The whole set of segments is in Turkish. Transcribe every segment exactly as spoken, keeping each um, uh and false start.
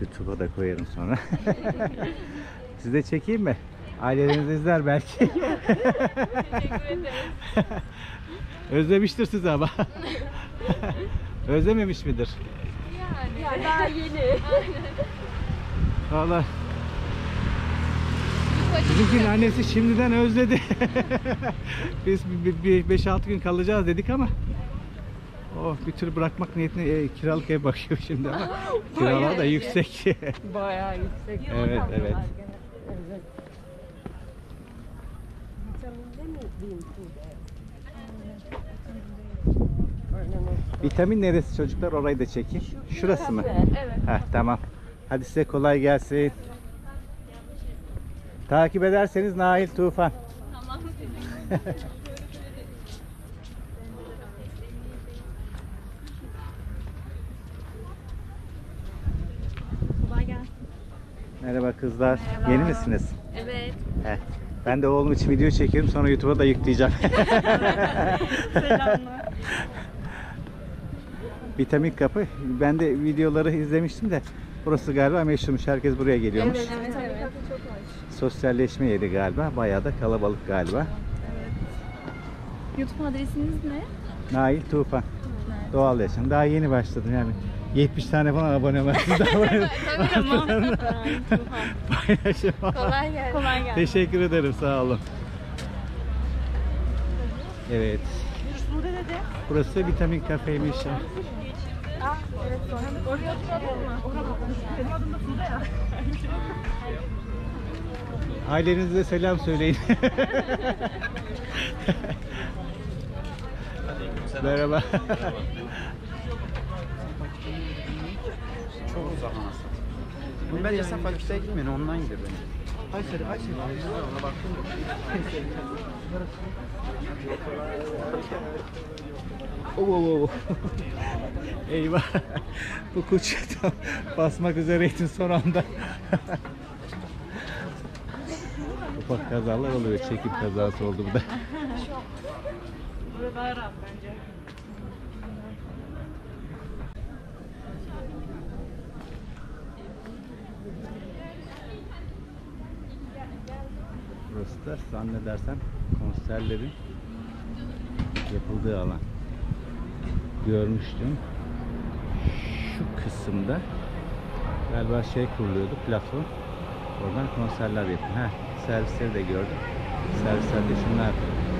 YouTube'a da koyarım sonra. Siz de çekeyim mi? Aileleriniz izler belki. Teşekkür ederiz. Özlemiştir sizi ama. Özlememiş midir? Yani. Ya daha yeni. Vallahi bizimkinin annesi şimdiden özledi. Biz beş altı gün kalacağız dedik ama oh, bir tür bırakmak niyetine e, kiralık ev bakıyor şimdi ama kiralar da yüksek. Bayağı yüksek. Evet, evet. Vitamin neresi çocuklar? Orayı da çekin. Şurası mı? Evet. Heh, tamam. Hadi size kolay gelsin. Takip ederseniz Nail Tufan. Tamam. Kolay gelsin. Merhaba kızlar. Merhaba. Yeni misiniz? Evet. Heh. Ben de oğlum için video çekiyorum, sonra YouTube'a da yükleyeceğim. Selamlar. Vitamin kapı. Ben de videoları izlemiştim de burası galiba meşhurmuş. Herkes buraya geliyormuş. Evet, evet, evet. Çok hoş. Sosyalleşme yeri galiba. Bayağı da kalabalık galiba. YouTube adresiniz ne? Nail Tufan. Doğal yaşam. Daha yeni başladım yani. yetmiş tane falan abone var. Siz de abone Tamam. paylaşım. Kolay gelsin. Kolay gelsin. Teşekkür ederim. Sağ olun. Evet. Burası vitamin kafeymiş. Aa, evet. Oraya oturalım mı? Benim adım da Suda ya. Ailenize selam söyleyin. Merhaba. Çok uzak anasını. Bunu ben yasak fakülteye gitmiyorum, ondan gidiyor beni. Ay seni, ay seni. Ona baktım. Oo, oo, oo. Eyvah. Bu kuş tam basmak üzereydin son anda. Ufak kazalar oluyor. Çekim kazası oldu bu da. Burada daha rahat bence. Burası da zannedersem konserlerin yapıldığı alan. Görmüştüm. Şu kısımda galiba şey kuruluyordu, platform. Oradan konserler yapıyor. Ha, servisleri de gördüm. Servislerde şunlar.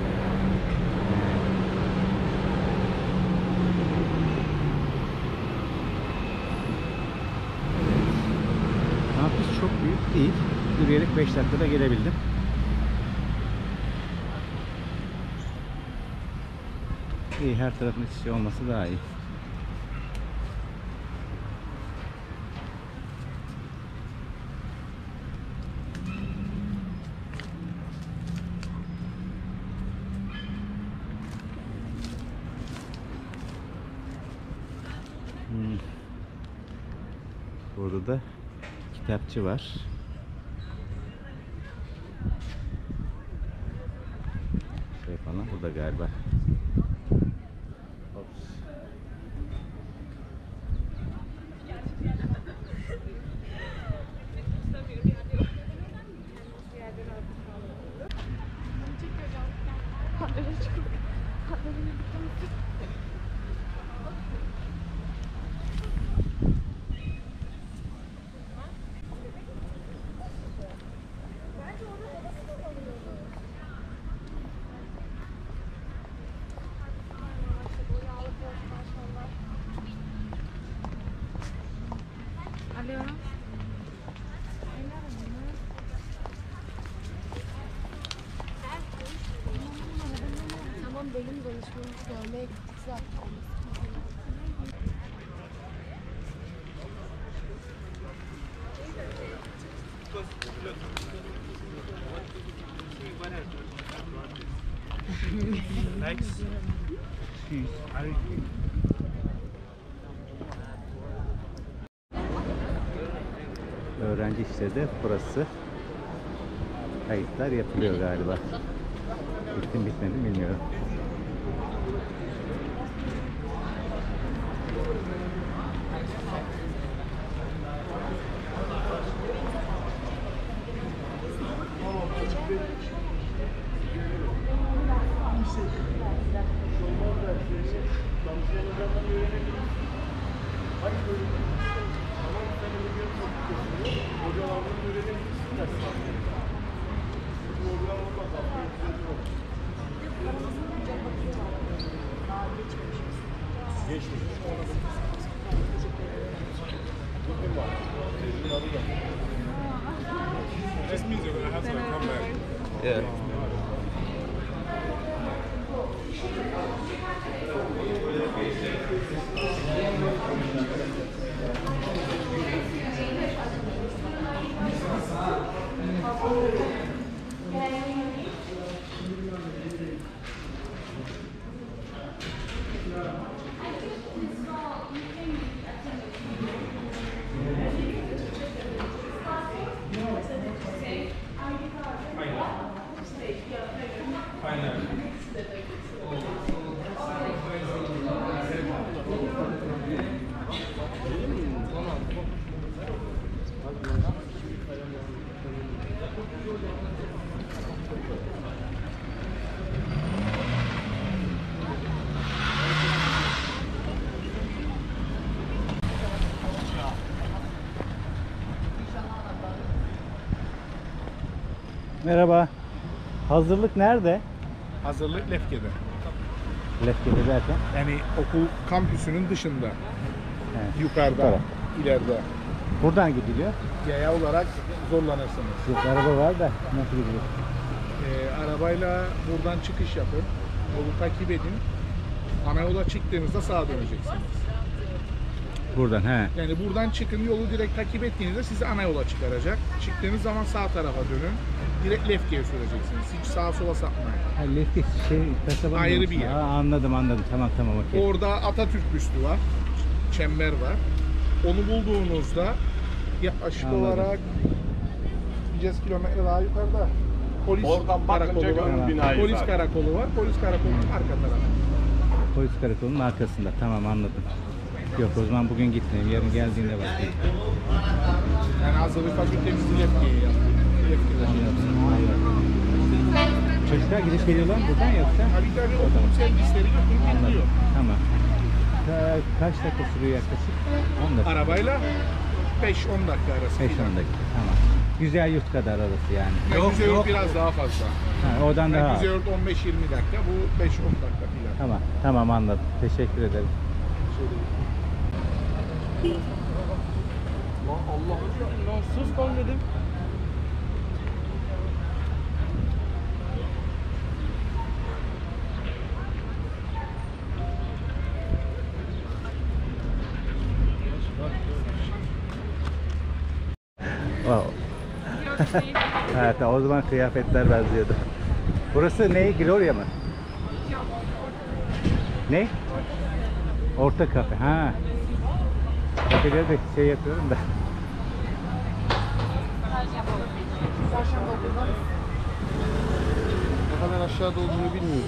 Kampüs çok büyük değil. Yürüyerek beş dakikada gelebildim. İyi, her tarafın iç içe olması daha iyi. Hmm. Burada da kitapçı var. Şey falan burada galiba. Ops. Alo. Tamam, benim danışmanımı görmeye gittik zaten. Öğrenci işleri de burası. Kayıtlar yapılıyor galiba. Bitti mi bitmedi mi bilmiyorum. This means you're gonna have to come back. Yeah. Merhaba. Hazırlık nerede? Hazırlık Lefke'de. Lefke'de derken? Yani okul kampüsünün dışında. Evet. Yukarıda, Taraf. ileride. Buradan gidiliyor. Yaya olarak zorlanırsınız. Yok, araba var da nasıl gidiyor? Ee, arabayla buradan çıkış yapın. Yolu takip edin. Ana yola çıktığınızda sağa döneceksiniz. Buradan he. Yani buradan çıkın, yolu direkt takip ettiğinizde sizi ana yola çıkaracak. Çıktığınız zaman sağ tarafa dönün. Direkt Lefke'ye süreceksiniz. Hiç sağa sola sapmayın. Ha, Lefke şey kasaba mı Ayrı diyorsun? bir yer. Ha, anladım anladım. Tamam tamam okey. Orada Atatürk büstü var. Çember var. Onu bulduğunuzda yaklaşık Anladım. olarak yüz kilometre daha yukarıda polis Oradan bakınca karakolu var. görün binayı Polis zaten. karakolu var. Polis karakolunun arka tarafı. Polis karakolunun arkasında. Tamam anladım. Yok o zaman bugün gitmeyeyim. Yarın geldiğinde bakayım. Yani hazırlık fakültemizi Lefke'ye yaptık. Lefke'de şey yaptık. Çocuklar gidiş geliyorlar mı buradan yoksa? Tabii tabii okulun servisleri götürüp Anladım. gidiyor. Tamam. Ka- kaç dakika sürüyor yaklaşık? on dakika. Arabayla beş on dakika arası. beş on dakika. Tamam. Güzel yurt kadar arası yani. Güzeyurt biraz daha fazla. Ha, oradan daha. Yani Güzeyurt on beş yirmi dakika, bu beş on dakika filan. Tamam. Tamam anladım. Teşekkür ederim. Lan Allah'ım lan sus lan dedim. Wow. Evet, o zaman kıyafetler benziyordu. Burası ne? Gloria mı? Ne? Orta kafe. Ha. Kafeleri de şey yapıyorum da. Ne kadar aşağıda olduğunu bilmiyorum.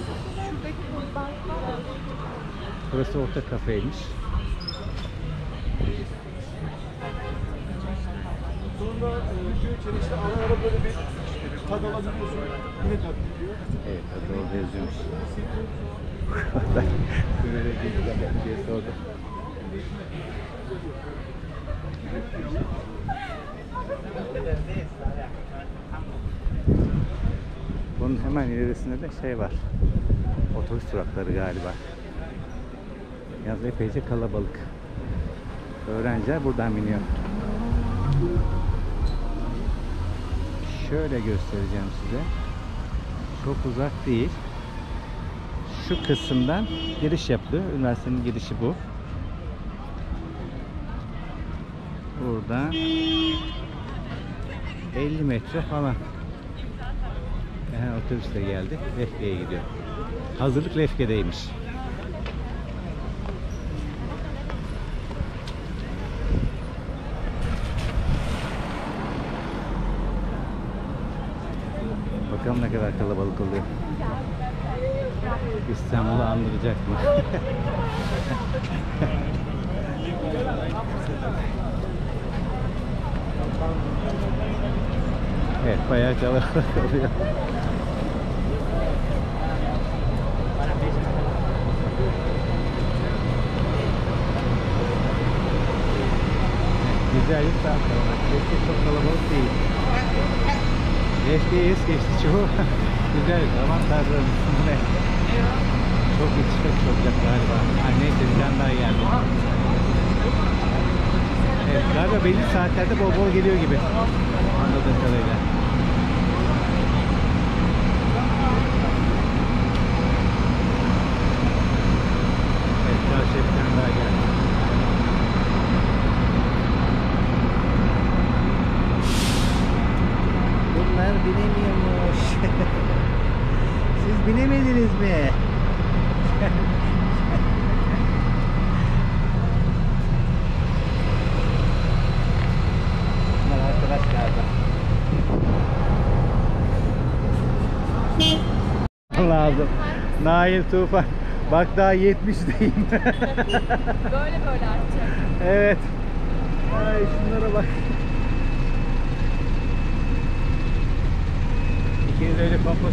Burası orta kafeymiş. Sonra video içerisinde ara ara böyle bir tad alabiliyorsun. Yine tat gidiyor. Evet, hadi orada yazıyormuş. Böyle bir diye sordum. Bunun hemen ilerisinde de şey var. Otobüs durakları galiba. Yalnız epeyce kalabalık. Öğrenciler buradan biniyor. Şöyle göstereceğim size. Çok uzak değil. Şu kısımdan giriş yaptı. Üniversitenin girişi bu. Buradan elli metre falan. Yani otobüs de geldi. Lefke'ye gidiyor. Hazırlık Lefke'deymiş. Bakalım ne kadar kalabalık oluyor. İstanbul'u andıracak mı? Evet, bayağı kalabalık oluyor. Güzel bir saat kalabalık. Lefke çok kalabalık değil. Lefke'yi es geçti çoğu. Güzel. Aman tanrım. Bu ne? Çok yetişmek olacak galiba. Ha, neyse bir tane daha geldi. Evet, galiba belli saatlerde bol bol geliyor gibi. Anladığım kadarıyla. Evet, karşıya bir tane daha geldi. Bunlar binemiyormuş. Siz binemediniz mi? Bunlar arkadaş galiba. Lazım. Nail Tufan. Bak daha yetmişteyim. Böyle böyle artacak. Evet. Ay şunlara bak. İkiniz öyle kompoz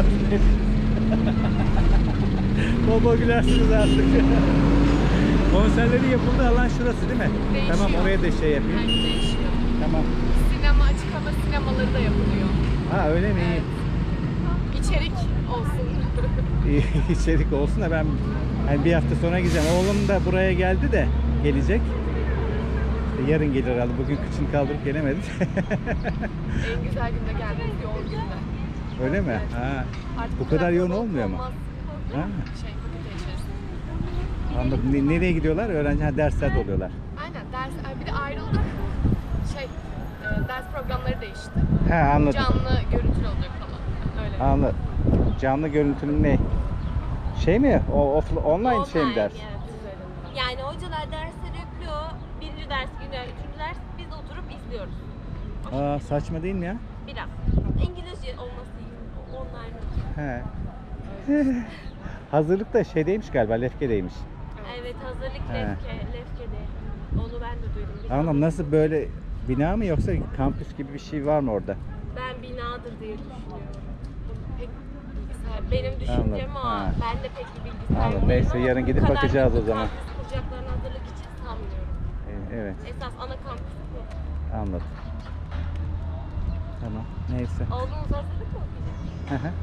Baba gülersiniz artık. Konserleri yapıldığı alan şurası değil mi? Değişiyor. Tamam, oraya da şey yapayım. Yani değişiyor. Tamam. Sinema, açık hava sinemaları da yapılıyor. Ha öyle mi? Evet. İçerik olsun. İyi. İçerik olsun da ben yani bir hafta sonra gideceğim. Oğlum da buraya geldi de gelecek. İşte yarın gelir herhalde. Bugün kıçını kaldırıp gelemedi. En güzel günde geldiğimiz yoğun günde. Öyle mi? Evet. Ha. Artık Bu kadar yoğun olmaz. olmuyor mu? Ha. Şey, fakülte içerisinde. Anladım. Ne- Nereye gidiyorlar? Öğrenci ha, derslerde oluyorlar. Aynen ders, bir de ayrıldık. Şey, e, ders programları değişti. He anladım. Canlı görüntülü olacak falan. Öyle. Anladım. Canlı görüntünün ne? Şey mi? O off, online, şey mi ders? Evet, üzerinden. Yani hocalar dersleri yüklüyor. Birinci ders günü, üçüncü ders biz oturup izliyoruz. Aa, saçma değil mi ya? Biraz. İngilizce olması iyi. Online. He. Hazırlık da şeydeymiş galiba, Lefke'deymiş. Evet, hazırlık He. Lefke, Lefke'de. Onu ben de duydum. Biz Anladım. onu- Nasıl, böyle bina mı yoksa kampüs gibi bir şey var mı orada? Ben binadır diye düşünüyorum. Pek bilgisayar, benim düşüncem Anladım, o. ha. Ben de pek bir bilgisayar Anladım. bilmiyorum Neyse, ama yarın bu gidip kadar bakacağız büyük o zaman. kampüs kuracaklarını hazırlık için sanmıyorum. Ee, Evet, Esas ana kampüsü bu. anladım. Tamam. Neyse. Oğlunuz hazırlık mı okuyacak? Hı hı.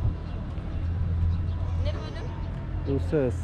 Ne bölüm? Uluslararası.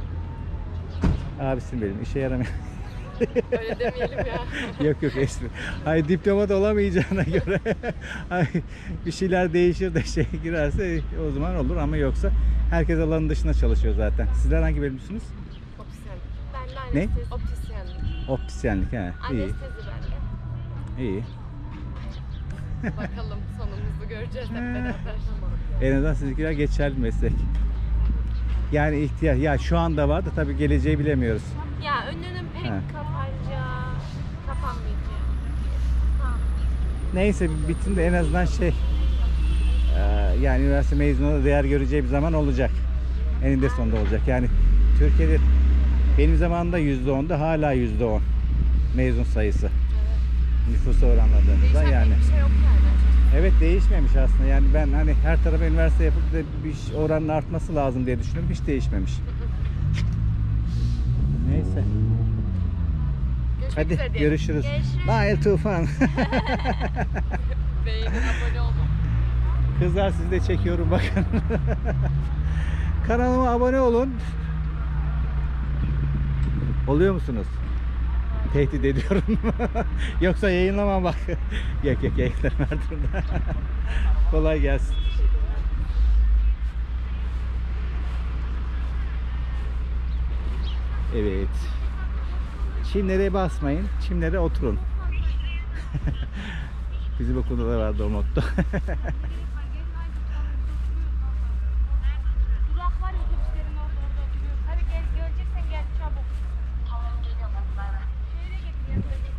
Abisin benim. İşe yaramıyor. Öyle demeyelim ya. Yok yok espri. Hayır, diploma da olamayacağına göre ay, bir şeyler değişir de şey girerse o zaman olur, ama yoksa herkes alanın dışında çalışıyor zaten. Sizler hangi bölümsünüz? Optisyenlik. Ben de Ne? anestezi. Optisyenlik. Optisyenlik, he. İyi. Anestezi ben de. İyi. Bakalım sonumuzu göreceğiz hep beraber. En azından sizinkiler geçerli meslek. Yani ihtiyaç, ya şu anda var da tabii geleceği bilemiyoruz. Ya önünün pek He. kapanca kapanmayacak. Ha. Neyse, bitin de en azından şey, e, yani üniversite mezununa değer göreceği bir zaman olacak. Eninde sonunda olacak. Yani Türkiye'de benim zamanımda yüzde ondu, hala yüzde on mezun sayısı. Nüfusa oranladığımızda Değişen yani. pek bir şey yok yani. Evet, değişmemiş aslında. Yani ben hani her tarafa üniversite yapıp da bir oranın artması lazım diye düşünüyorum. Hiç değişmemiş. Neyse. Görüşmek Hadi üzere diyelim. görüşürüz. Görüşürüz. Nail Tufan. Beğenin, abone olun. Kızlar, sizi de çekiyorum bakın. Kanalıma abone olun. Oluyor musunuz? Tehdit ediyorum. Yoksa yayınlamam bak. Yok yok, yayınlarım her türlü. Kolay gelsin. Evet. Çimlere basmayın. Çimlere oturun. Bizim okulda da vardı o motto. Durak var ya, otobüslerin orada orada oturuyoruz. Hadi gel, göreceksen gel çabuk. Tamam, geliyorum. Şöyle getir.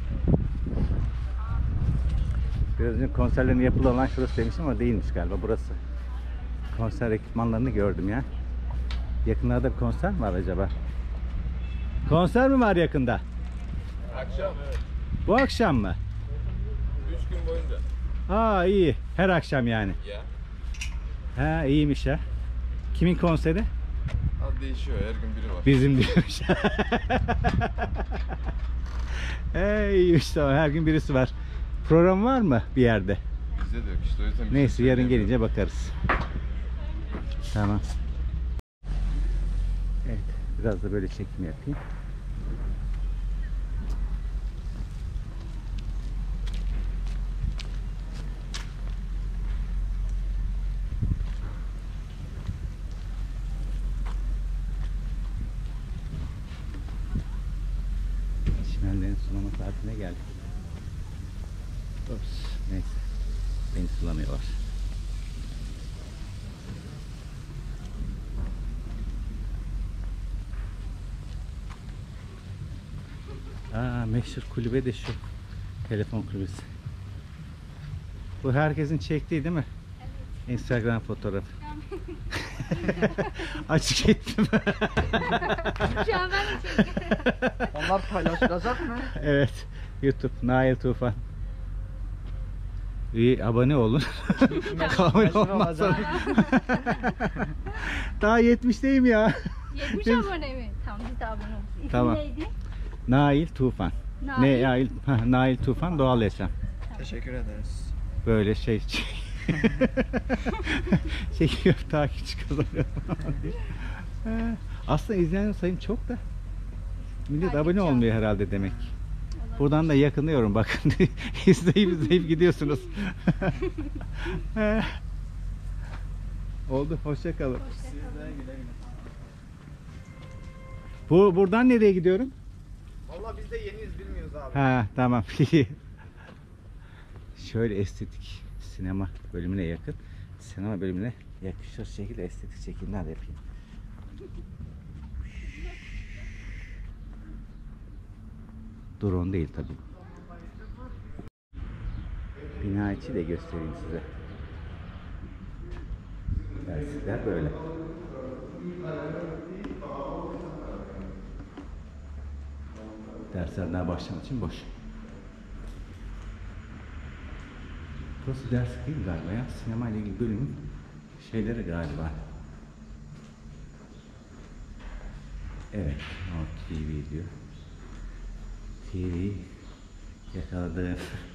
Biraz önce konserlerin yapılan alan şurası demiştim ama değilmiş galiba, burası. Konser ekipmanlarını gördüm ya. Yakınlarda bir konser mi var acaba? Konser mi var yakında? Akşam evet. Bu akşam mı? Üç gün boyunca. Aa, iyi. Her akşam yani. Ya. Ha, iyiymiş ha. Kimin konseri? Az değişiyor, her gün biri var. Bizim diyormuş. Ey işte her gün birisi var. Program var mı bir yerde? Bizde de yok işte o yüzden. bir Neyse şey yarın söyleyemiyorum. gelince bakarız. Tamam. Evet, biraz da böyle çekim yapayım. Çimenlerin sulama saatine geldik. Ops, neyse. Beni sulamıyorlar. Aa, meşhur kulübe de şu. Telefon kulübesi. Bu herkesin çektiği değil mi? Evet. Instagram fotoğrafı. Açık ettim. Şu an ben de çekiyorum. Onlar paylaşılacak mı? Evet. YouTube Nail Tufan. Bir abone olun. abone olmazsanız. Daha yetmişteyim ya. yetmiş abone mi? Tamam biz de abone olduk. İsmi Tamam. neydi? Nail Tufan. Nail. Ne Nail? Ha, Nail Tufan Doğal Yaşam. Teşekkür ederiz. Böyle şey çekiyor takipçi kazanıyor. Ha, aslında izleyen sayım çok da millet Takipçi abone olmuyor herhalde demek. Buradan da yakınıyorum bakın. izleyip izleyip gidiyorsunuz. Ha. Oldu. Hoşça kalın. Bu buradan nereye gidiyorum? Vallahi biz de yeniyiz bilmiyoruz abi. Ha tamam. Şöyle estetik sinema bölümüne yakın. Sinema bölümüne yakışır şekilde estetik çekimler yapayım. Drone değil tabi. Bina içi de göstereyim size. Dersler böyle. Dersler daha başlamak için boş. Burası ders değil galiba ya. Sinema ile ilgili bölümün şeyleri galiba. Evet. O T V diyor. T V yakaladı.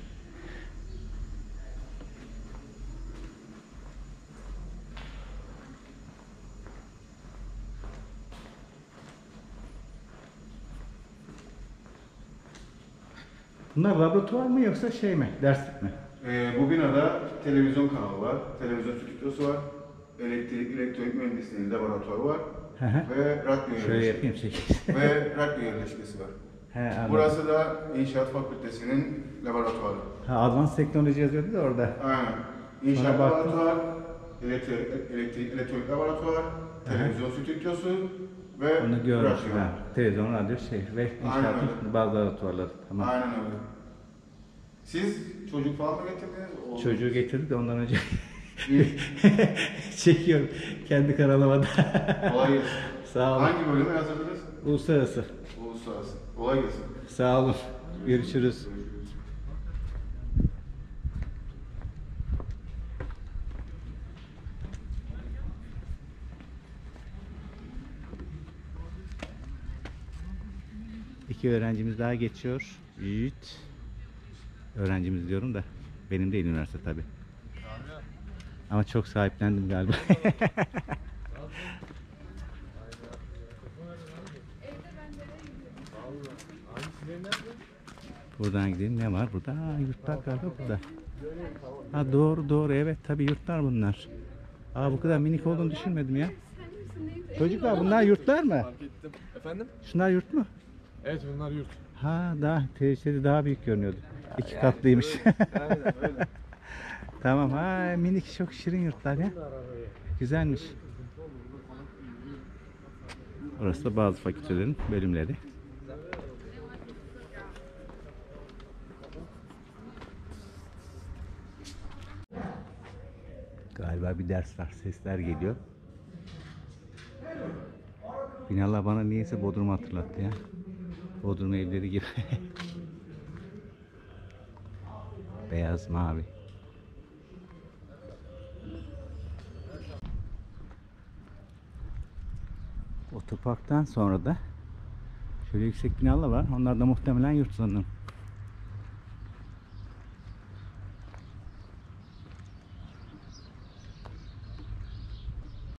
Bunlar laboratuvar mı yoksa şey mi? Derslik mi? Ee, bu binada televizyon kanalı var, televizyon stüdyosu var, elektrik, elektronik mühendisliğinin laboratuvarı var Hı hı. ve radyo Şöyle yerleşkesi yapayım çekeyim. ve radyo yerleşkesi var. He, anladım. Burası da İnşaat Fakültesi'nin laboratuvarı. Ha, Advanced Teknoloji yazıyordu da orada. Aynen. İnşaat Sonra baktım. laboratuvar, elektrik, elektrik, elektronik laboratuvar, televizyon stüdyosu ve Onu görmüş. radyo. Ha, televizyon, radyo, şey ve inşaatın öyle. bazı laboratuvarları. Tamam. Aynen öyle. Siz çocuk falan mı getirdiniz? Oğlum. Çocuğu getirdik de ondan önce İyi. çekiyorum kendi kanalıma da. Kolay gelsin. Sağ olun. Hangi bölüme yazırdınız? Uluslararası. Uluslararası. Kolay gelsin. Sağ olun. Görüşürüz. İki öğrencimiz daha geçiyor. Yiğit. Öğrencimiz diyorum da benim değil üniversite tabi. Ama çok sahiplendim galiba. Buradan gidelim. Ne var burada? Aa, yurtlar galiba burada. Ha doğru doğru evet tabi yurtlar bunlar. Aa bu kadar minik olduğunu düşünmedim ya. Çocuklar bunlar yurtlar mı? Fark ettim. Efendim? Şunlar yurt mu? Evet bunlar yurt. Ha daha tehlikeli daha büyük görünüyordu. İki katlıymış. Aynen öyle. Tamam ha minik çok şirin yurtlar ya. Güzelmiş. Orası da bazı fakültelerin bölümleri. Galiba bir ders var. Sesler geliyor. Binalar bana niyeyse Bodrum hatırlattı ya. Bodrum evleri gibi. Beyaz mavi. Otoparktan sonra da Şöyle yüksek binalar var. Onlar da muhtemelen yurt sanırım.